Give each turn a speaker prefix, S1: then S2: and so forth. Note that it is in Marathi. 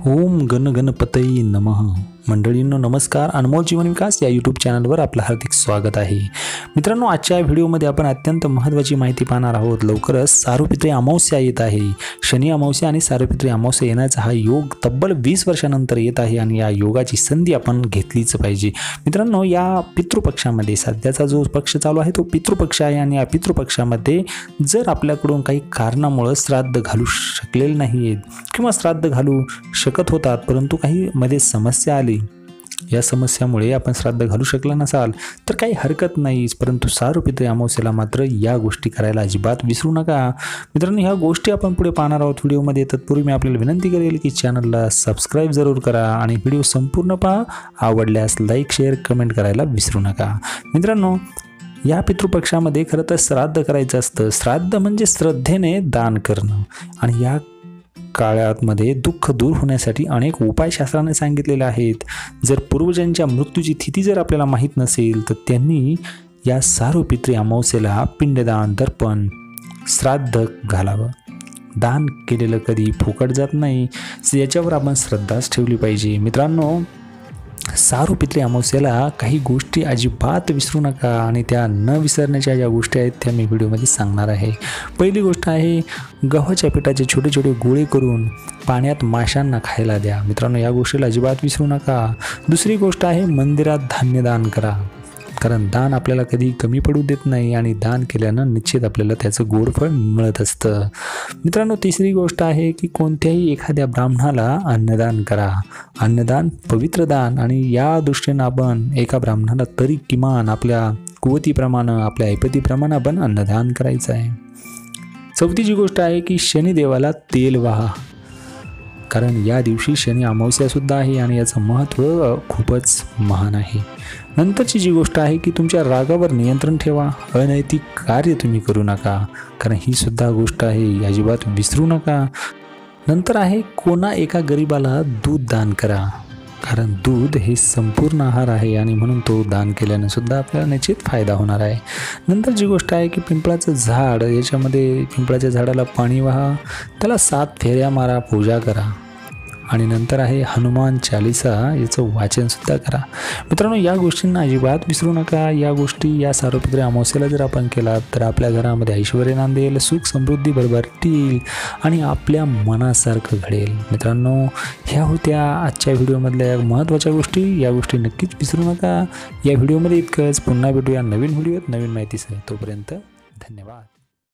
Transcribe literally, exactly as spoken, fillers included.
S1: ओम गण गणपतये नमः. मंडळींनो नमस्कार. अनमोल जीवन विकास या यूट्यूब चॅनलवर आपलं हार्दिक स्वागत आहे. मित्रांनो, आजच्या व्हिडिओमध्ये आपण अत्यंत महत्त्वाची माहिती पाहणार आहोत. लवकरच सार्वपित्री अमावस्या येत आहे. शनी अमावस्या आणि सार्वपित्री अमावस्या येण्याचा हा योग तब्बल वीस वर्षानंतर येत आहे आणि या योगाची संधी आपण घेतलीच पाहिजे. मित्रांनो, या पितृपक्षामध्ये सध्याचा जो पक्ष चालू आहे तो पितृपक्ष आहे आणि या पितृपक्षामध्ये जर आपल्याकडून काही कारणामुळे श्राद्ध घालू शकलेले नाहीत किंवा श्राद्ध घालू शकत होतात परंतु काही मध्ये समस्या आली, या समस्यामुळे आपण श्राद्ध घालू शकला नसाल तर काही हरकत नाही, परंतु सार्वपित्री अमावस्येला मात्र या गोष्टी करायला अजिबात विसरू नका. मित्रांनो, ह्या गोष्टी आपण पुढे पाहणार आहोत व्हिडिओमध्ये. तत्पूर्वी मी आपल्याला विनंती करेल की चॅनलला सबस्क्राईब जरूर करा आणि व्हिडिओ संपूर्ण पहा. आवडल्यास लाईक शेअर कमेंट करायला विसरू नका. मित्रांनो, या पितृपक्षामध्ये खरं तर श्राद्ध करायचं असतं. श्राद्ध म्हणजे श्रद्धेने दान करणं आणि या काळामध्ये दुःख दूर होण्यासाठी अनेक उपाय शास्त्राने सांगितलेले आहेत. जर पूर्वजांच्या मृत्यूची तिथी जर आपल्याला माहीत नसेल तर त्यांनी या सार्वपित्री अमावस्येला पिंडदान, दर्पण, श्राद्ध घालावं. दान केलेलं कधी फुकट जात नाही, याच्यावर आपण श्रद्धाच ठेवली पाहिजे. मित्रांनो, सार्वपित्री अमावस्येला काही गोष्टी अजिबात विसरू नका आणि त्या न विसरण्याच्या ज्या गोष्टी आहेत त्या मी व्हिडिओमध्ये सांगणार आहे. पहिली गोष्ट आहे, गव्हाच्या पिठाचे छोटे छोटे गोळे करून पाण्यात माशांना खायला द्या. मित्रांनो, या गोष्टीला अजिबात विसरू नका. दुसरी गोष्ट आहे, मंदिरात धान्यदान करा, कारण दान आपल्याला कधी कमी पडू देत नाही आणि दान केल्यानं निश्चित आपल्याला त्याचं गोड फळ मिळत असतं. मित्रांनो, तिसरी गोष्ट आहे की कोणत्याही एखाद्या ब्राह्मणाला अन्नदान करा. अन्नदान पवित्र दान आणि या दृष्टीनं आपण एका ब्राह्मणाला तरी किमान आपल्या कुवतीप्रमाणे, आपल्या ऐपतीप्रमाणे आपण अन्नदान करायचं आहे. चौथीची गोष्ट आहे की शनिदेवाला तेल वाहा, कारण या दिवशी शनी अमावस्यासुद्धा आहे आणि याचं महत्त्व खूपच महान आहे. नंतरची जी गोष्ट आहे की तुमच्या रागावर नियंत्रण ठेवा. अनैतिक कार्य तुम्ही करू नका, कारण ही सुद्धा गोष्ट आहे, अजिबात विसरू नका. नंतर आहे, कोणा एका गरिबाला दूध दान करा, कारण दूध हे संपूर्ण आहार आहे आणि म्हणून तो दान केल्याने सुद्धा आपल्याला निश्चित फायदा होणार आहे. नंतर जी गोष्ट आहे की पिंपळाचं झाड, याच्यामध्ये पिंपळाच्या झाडाला पाणी वाहा, त्याला सात फेऱ्या मारा, पूजा करा आणि नंतर आहे हनुमान चालिसा, याचं वाचनसुद्धा करा. मित्रांनो, या गोष्टींना अजिबात विसरू नका. या गोष्टी या सार्वपित्री अमावस्येला जर आपण केला तर आपल्या घरामध्ये ऐश्वर्य नांदेल, सुख समृद्धी भरभराटील आणि आपल्या मनासारखं घडेल. मित्रांनो, ह्या होत्या आजच्या व्हिडिओमधल्या महत्त्वाच्या गोष्टी. या गोष्टी नक्कीच विसरू नका. या व्हिडिओमध्ये इतकंच. पुन्हा भेटूया नवीन व्हिडिओत नवीन माहितीसह. तोपर्यंत धन्यवाद.